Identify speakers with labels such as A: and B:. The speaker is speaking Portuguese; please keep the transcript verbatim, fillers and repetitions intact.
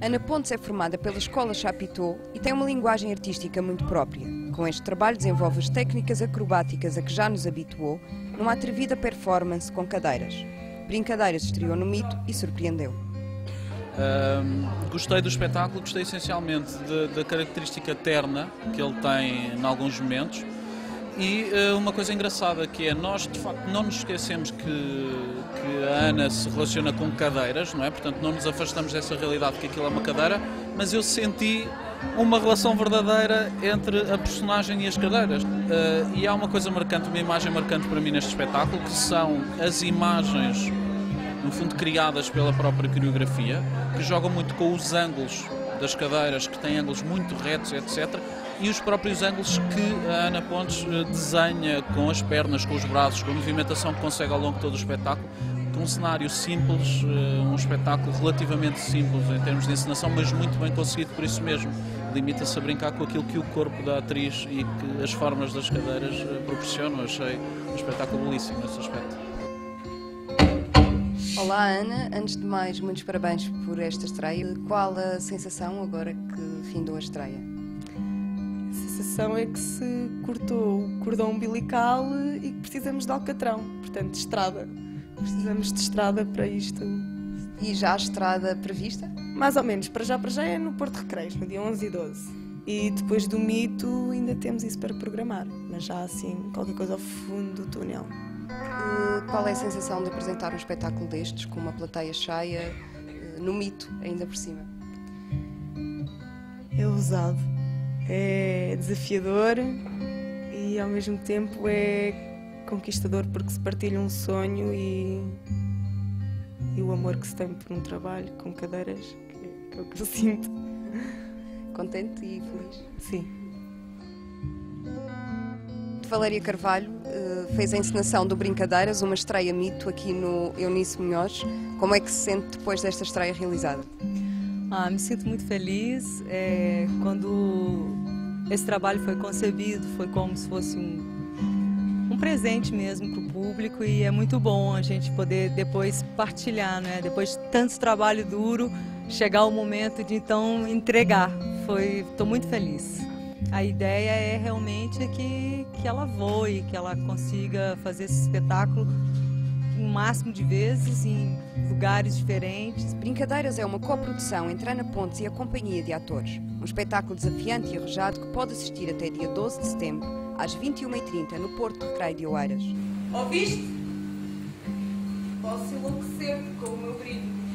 A: Ana Pontes é formada pela Escola Chapitão e tem uma linguagem artística muito própria. Com este trabalho desenvolve as técnicas acrobáticas a que já nos habituou numa atrevida performance com cadeiras. Brincadeiras estreou no Mito e surpreendeu.
B: Um, gostei do espetáculo, gostei essencialmente da característica terna que ele tem em alguns momentos e uh, uma coisa engraçada que é, nós de facto não nos esquecemos que, que a Ana se relaciona com cadeiras, não é? Portanto não nos afastamos dessa realidade que aquilo é uma cadeira, mas eu senti uma relação verdadeira entre a personagem e as cadeiras. Uh, e há uma coisa marcante, uma imagem marcante para mim neste espetáculo, que são as imagens, no fundo criadas pela própria coreografia, que jogam muito com os ângulos das cadeiras, que têm ângulos muito retos, etcétera, e os próprios ângulos que a Ana Pontes desenha com as pernas, com os braços, com a movimentação que consegue ao longo de todo o espetáculo, com um cenário simples, um espetáculo relativamente simples em termos de encenação, mas muito bem conseguido por isso mesmo. Limita-se a brincar com aquilo que o corpo da atriz e que as formas das cadeiras proporcionam. Achei um espetáculo belíssimo nesse aspecto.
A: Olá Ana, antes de mais muitos parabéns por esta estreia. Qual a sensação agora que findou a estreia?
C: A sensação é que se cortou o cordão umbilical e que precisamos de alcatrão, portanto de estrada. Precisamos de estrada para isto.
A: E já a estrada prevista?
C: Mais ou menos, para já para já é no Porto Recreios, no dia onze e doze. E depois do Mito ainda temos isso para programar, mas já assim qualquer coisa ao fundo do túnel.
A: Uh, qual é a sensação de apresentar um espetáculo destes, com uma plateia cheia, uh, no Mito, ainda por cima?
C: É ousado, é desafiador e ao mesmo tempo é conquistador, porque se partilha um sonho e, e o amor que se tem por um trabalho com cadeiras, que, que é o que eu sinto.
A: Contente e feliz?
C: Sim.
A: Valéria Carvalho uh, fez a encenação do Brincadeiras, uma estreia Mito aqui no Eunice Munhoz. Como é que se sente depois desta estreia realizada?
D: Ah, me sinto muito feliz. É, quando esse trabalho foi concebido, foi como se fosse um, um presente mesmo para o público, e é muito bom a gente poder depois partilhar, né? Depois de tanto trabalho duro, chegar o momento de então entregar. Estou muito feliz. A ideia é realmente que, que ela voe, que ela consiga fazer esse espetáculo um máximo de vezes, em lugares diferentes.
A: Brincadeiras é uma coprodução entre Ana Pontes e a Companhia de Atores. Um espetáculo desafiante e arrojado que pode assistir até dia doze de setembro, às vinte e uma e trinta, no Porto Recreio de Oeiras.
C: Ouviste? Posso enlouquecer com o meu brilho.